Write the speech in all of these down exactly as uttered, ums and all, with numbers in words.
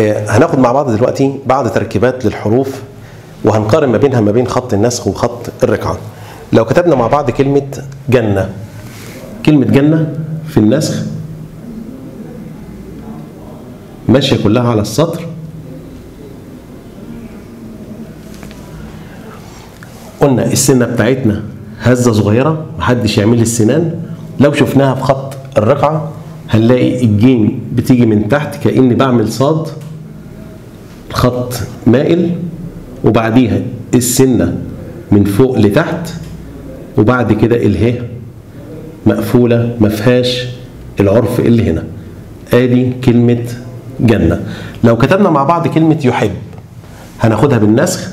آه هناخد مع بعض دلوقتي بعض تركيبات للحروف، وهنقارن ما بينها ما بين خط النسخ وخط الرقعة. لو كتبنا مع بعض كلمة جنة، كلمة جنة في النسخ ماشية كلها على السطر. قلنا السنة بتاعتنا هزة صغيرة، محدش يعمل لي السنان. لو شفناها في خط الرقعة هنلاقي الجيم بتيجي من تحت كأني بعمل صاد، خط مائل، وبعديها السنة من فوق لتحت، وبعد كده اله مقفولة ما فيهاش العرف اللي هنا. ادي كلمة جنة. لو كتبنا مع بعض كلمة يحب هناخدها بالنسخ.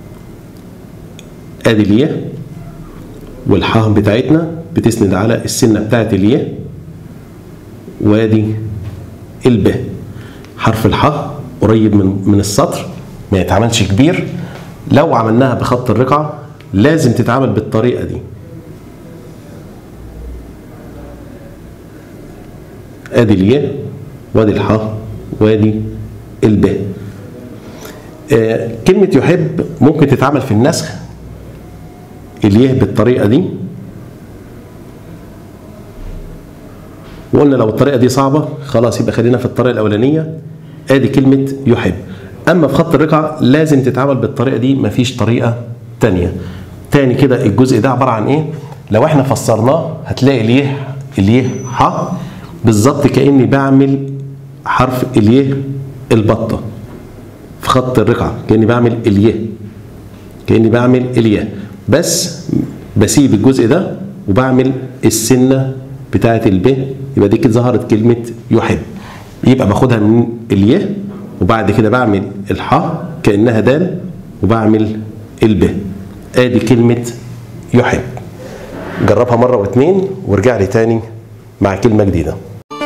ادي الياء والحاء بتاعتنا بتسند على السنة بتاعت الياء، وادي الب. حرف الحاء قريب من من السطر، ما يتعملش كبير. لو عملناها بخط الرقعة لازم تتعامل بالطريقة دي. ادي الياء وادي الحاء وادي الب. آه كلمة يحب ممكن تتعمل في النسخ الياء بالطريقة دي، وقلنا لو الطريقة دي صعبة خلاص يبقى خلينا في الطريقة الأولانية. ادي كلمة يحب. اما في خط الرقعة لازم تتعامل بالطريقة دي، مفيش طريقة تانية. تاني كده الجزء ده عبارة عن ايه؟ لو احنا فسرناه هتلاقي الياء الياء ح بالظبط كأني بعمل حرف الياء البطة في خط الرقعة، كأني بعمل الياء كأني بعمل الياء بس بسيب الجزء ده وبعمل السنة بتاعة الب. يبقى دي كده ظهرت كلمة يحب. يبقى باخدها من الياء وبعد كده بعمل الحاء كأنها دال وبعمل الب. ادي كلمة يحب. جربها مرة واتنين وارجع لي تاني مع كلمة جديدة.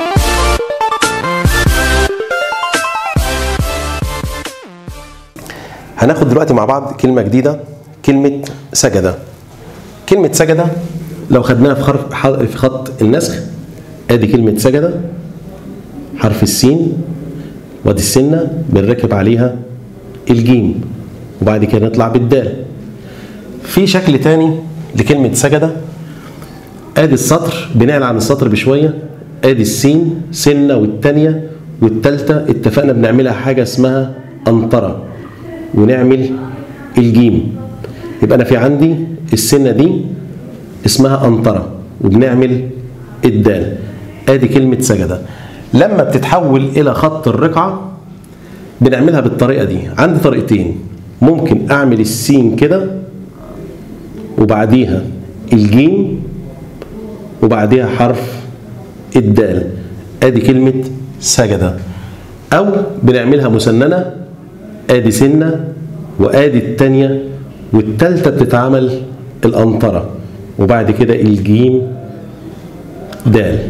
هناخد دلوقتي مع بعض كلمة جديدة، كلمة سجدة. كلمة سجدة لو خدناها في في خط النسخ ادي كلمة سجدة، حرف السين وادي السنة بنركب عليها الجيم وبعد كده نطلع بالدال. في شكل تاني لكلمة سجدة. ادي السطر بنعلى عن السطر بشوية، ادي السين سنة والتانية والتالتة اتفقنا بنعملها حاجة اسمها قنطرة ونعمل الجيم. يبقى انا في عندي السنة دي اسمها قنطرة وبنعمل الدال. ادي كلمة سجدة. لما بتتحول الى خط الرقعة بنعملها بالطريقة دي. عندي طريقتين، ممكن اعمل السين كده وبعديها الجيم وبعديها حرف الدال. ادي كلمة سجدة. او بنعملها مسننة، ادي سنة وادي التانية والتالتة بتتعمل القنطرة وبعد كده الجيم دال.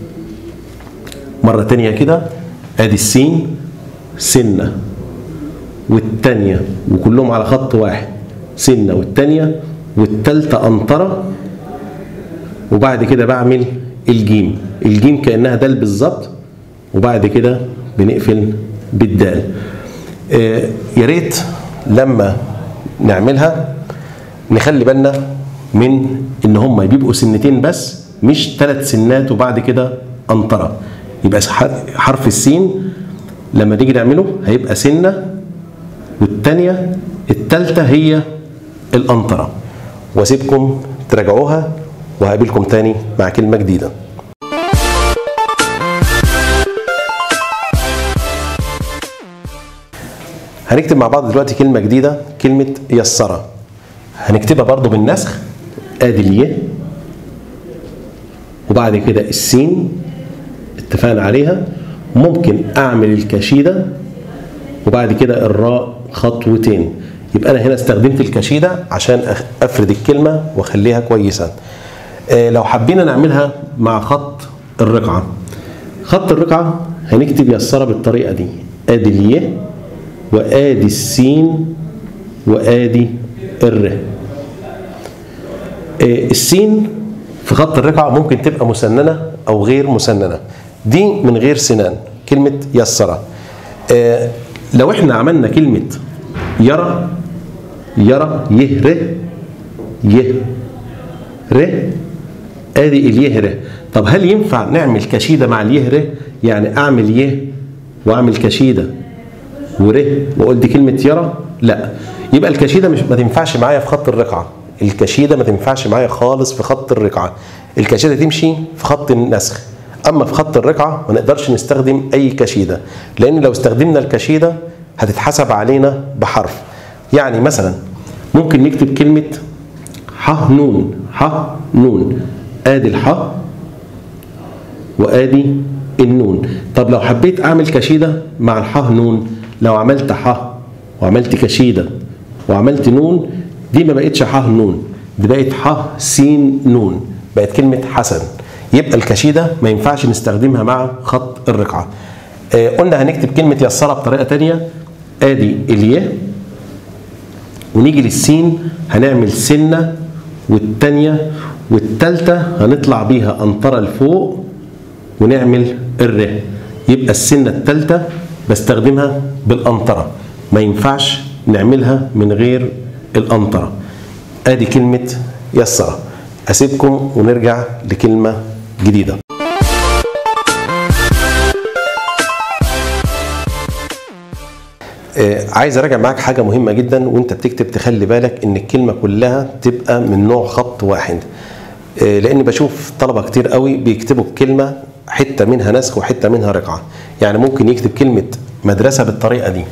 مرة تانية كده، ادي السين سنة والتانية وكلهم على خط واحد، سنة والتانية والتالتة قنطرة وبعد كده بعمل الجيم. الجيم كأنها دال بالظبط وبعد كده بنقفل بالدال. آه يا ريت لما نعملها نخلي بالنا من ان هم بيبقوا سنتين بس، مش ثلاث سنات وبعد كده قنطرة. يبقى حرف السين لما نيجي نعمله هيبقى سنة والتانية التالتة هي القنطرة. واسيبكم تراجعوها وهقابلكم تاني مع كلمة جديدة. هنكتب مع بعض دلوقتي كلمة جديدة، كلمة يسرة. هنكتبها برضو بالنسخ. ادي الياء وبعد كده السين اتفقنا عليها. ممكن اعمل الكشيدة وبعد كده الراء خطوتين. يبقى انا هنا استخدمت الكشيدة عشان افرد الكلمة واخليها كويسة. اه لو حبينا نعملها مع خط الرقعة، خط الرقعة هنكتب يسرة بالطريقة دي. ادي الياء وادي السين وادي الر. اه السين في خط الرقعة ممكن تبقى مسننة او غير مسننة. دي من غير سنان كلمة يسرة. اه لو احنا عملنا كلمة يرى، يرى يه ر، يه ر، ادي اليه ر. طب هل ينفع نعمل كشيدة مع اليه ر؟ يعني اعمل يه واعمل كشيدة وره واقول دي كلمة يرى؟ لا، يبقى الكشيدة مش ما تنفعش معايا في خط الرقعة. الكشيدة ما تنفعش معايا خالص في خط الرقعة. الكشيدة تمشي في خط النسخ، اما في خط الرقعة ما نقدرش نستخدم اي كشيدة، لان لو استخدمنا الكشيدة هتتحسب علينا بحرف. يعني مثلا ممكن نكتب كلمة ح نون، ح نون، ادي الح وادي النون. طب لو حبيت اعمل كشيدة مع الح نون، لو عملت ح وعملت كشيدة وعملت نون، دي ما بقتش ح نون، دي بقت ح س نون، بقت كلمة حسن. يبقى الكشيدة ما ينفعش نستخدمها مع خط الرقعة. آه قلنا هنكتب كلمة يسرة بطريقة تانية، ادي اليه ونيجي للسين هنعمل سنة، والتانية والتالتة هنطلع بيها أنطرة لفوق ونعمل الر. يبقى السنة التالتة بستخدمها بالأنطرة، ما ينفعش نعملها من غير الأنطرة. ادي كلمة يسرة. أسيبكم ونرجع لكلمة جديدة. آه عايز اراجع معاك حاجه مهمه جدا وانت بتكتب، تخلي بالك ان الكلمه كلها تبقى من نوع خط واحد. آه لان بشوف طلبه كتير قوي بيكتبوا الكلمه حته منها نسخ وحته منها رقعه. يعني ممكن يكتب كلمه مدرسه بالطريقه دي،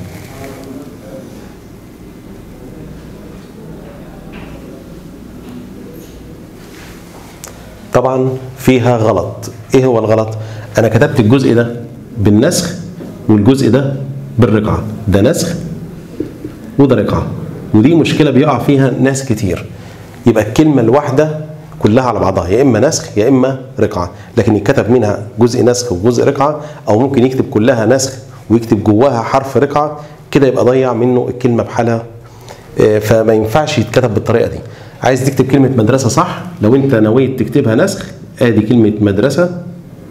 طبعا فيها غلط. ايه هو الغلط؟ انا كتبت الجزء ده بالنسخ والجزء ده بالرقعه، ده نسخ وده رقعه، ودي مشكله بيقع فيها ناس كتير. يبقى الكلمه الواحده كلها على بعضها يا اما نسخ يا اما رقعه، لكن يتكتب منها جزء نسخ وجزء رقعه، او ممكن يكتب كلها نسخ ويكتب جواها حرف رقعه، كده يبقى ضيع منه الكلمه بحالها. فما ينفعش يتكتب بالطريقه دي. عايز تكتب كلمه مدرسه صح، لو انت نويت تكتبها نسخ ادي كلمه مدرسه،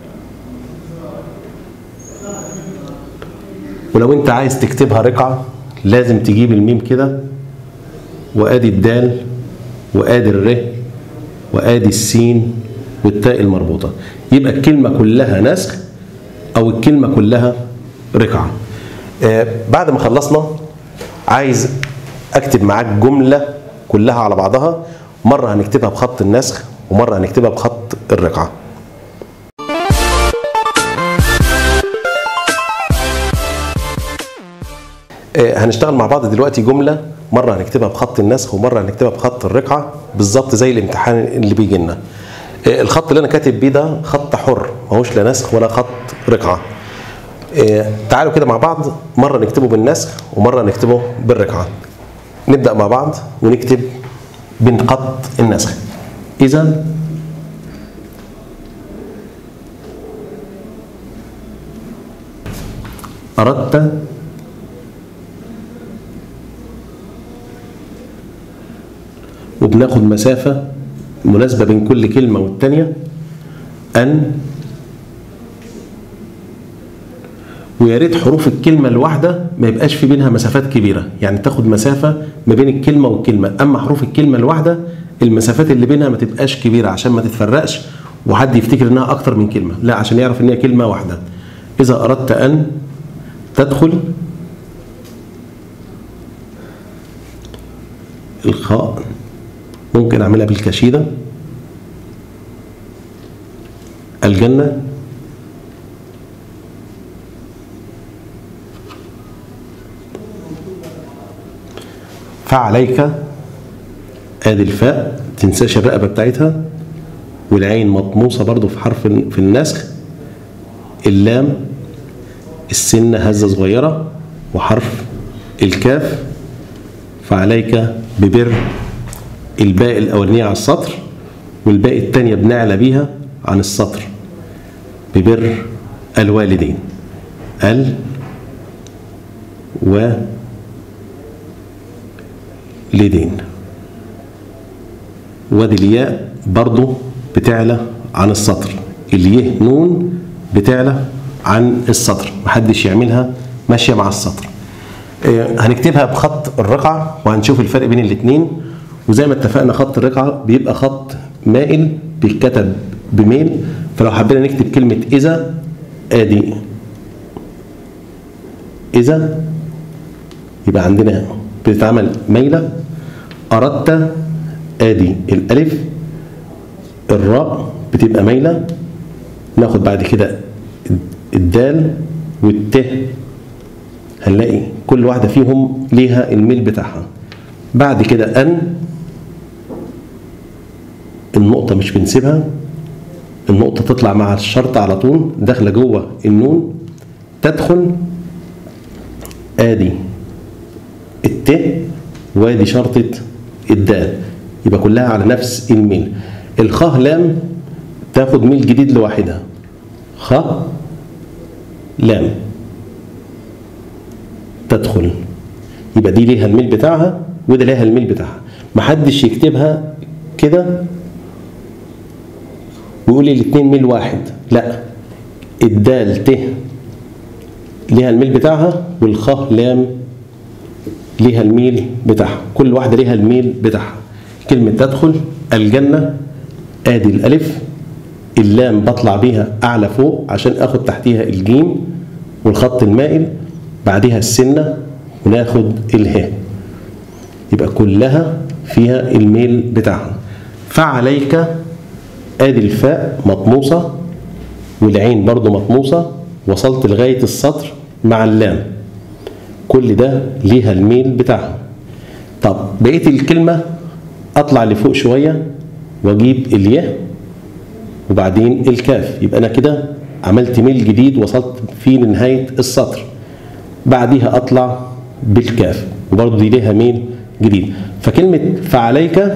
ولو انت عايز تكتبها رقعه لازم تجيب الميم كده، وادي الدال وادي الر وادي السين والتاء المربوطه، يبقى الكلمه كلها نسخ او الكلمه كلها رقعه. آه بعد ما خلصنا عايز اكتب معاك جمله كلها على بعضها، مره هنكتبها بخط النسخ ومره هنكتبها بخط الرقعه. هنشتغل مع بعض دلوقتي جمله مره هنكتبها بخط النسخ ومره هنكتبها بخط الرقعه، بالظبط زي الامتحان اللي بيجي لنا. الخط اللي انا كاتب بيه ده خط حر، ماهوش لا نسخ ولا خط رقعه. تعالوا كده مع بعض، مره نكتبه بالنسخ ومره نكتبه بالرقعه. نبدا مع بعض ونكتب بخط النسخ. اذا اردت وبناخد مسافة مناسبة بين كل كلمة والتانية، أن، ويا ريت حروف الكلمة الواحدة ما يبقاش في بينها مسافات كبيرة، يعني تاخد مسافة ما بين الكلمة والكلمة، أما حروف الكلمة الواحدة المسافات اللي بينها ما تبقاش كبيرة عشان ما تتفرقش وحد يفتكر إنها أكتر من كلمة، لا عشان يعرف إن هي كلمة واحدة. إذا أردت أن تدخل، الخاء ممكن أعملها بالكشيدة، الجنة، فعليك، ادي الفاء تنساش الرقبة بتاعتها، والعين مطموسة برضو في حرف في النسخ، اللام السنة هزة صغيرة، وحرف الكاف فعليك ببر، الباء الأولانية على السطر والباء الثانية بنعلى بيها عن السطر، ببر الوالدين، ال و لدين. وادي الياء برضو بتعلى عن السطر، اليه نون بتعلى عن السطر، محدش يعملها ماشية مع السطر. هنكتبها بخط الرقعة وهنشوف الفرق بين الاتنين. وزي ما اتفقنا خط الرقعة بيبقى خط مائل بيتكتب بميل. فلو حبينا نكتب كلمة إذا، آدي إذا يبقى عندنا بتتعمل ميلة. أردت، آدي الألف، الراء بتبقى ميلة. ناخد بعد كده الدال والت، هنلاقي كل واحدة فيهم ليها الميل بتاعها. بعد كده أن، النقطة مش بنسيبها، النقطة تطلع مع الشرطة على طول داخلة جوه النون. تدخل، آدي الت وادي شرطة الدال، يبقى كلها على نفس الميل. الخاء لام تاخد ميل جديد لوحدها، خاء لام تدخل، يبقى دي ليها الميل بتاعها وده ليها الميل بتاعها. محدش يكتبها كده ويقول لي الاثنين ميل واحد، لا، الدال ت ليها الميل بتاعها والخاء لام ليها الميل بتاعها، كل واحده ليها الميل بتاعها. كلمه تدخل، الجنه، ادي الالف، اللام بطلع بيها اعلى فوق عشان اخد تحتيها الجيم والخط المائل، بعدها السنه وناخد اله، يبقى كلها فيها الميل بتاعها. فعليك، ادي الفاء مطموسه والعين برضو مطموسه، وصلت لغايه السطر مع اللام، كل ده ليها الميل بتاعها. طب بقيه الكلمه اطلع لفوق شويه واجيب الياء وبعدين الكاف، يبقى انا كده عملت ميل جديد وصلت فيه لنهايه السطر. بعديها اطلع بالكاف وبرضه دي ليها ميل جديد. فكلمه فعليك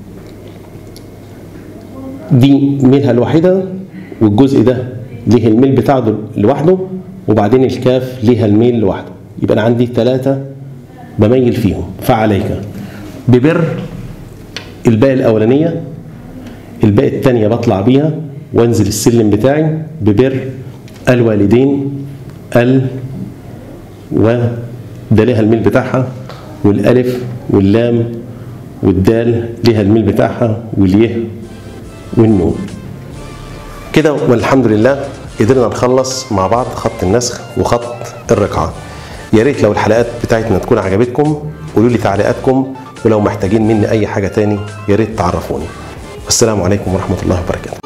دي ميلها الوحيده والجزء ده ليه الميل بتاعه لوحده، وبعدين الكاف ليها الميل لوحده، يبقى انا عندي ثلاثه بميل فيهم. فعليك ببر، الباء الاولانيه، الباء الثانيه بطلع بيها وانزل السلم بتاعي ببر الوالدين، ال وده ليها الميل بتاعها، والالف واللام والدال ليها الميل بتاعها، واليه والنون. كده والحمد لله قدرنا نخلص مع بعض خط النسخ وخط الرقعة. يا ريت لو الحلقات بتاعتنا تكون عجبتكم قولوا لي تعليقاتكم، ولو محتاجين مني اي حاجة تاني يا ريت تعرفوني. والسلام عليكم ورحمة الله وبركاته.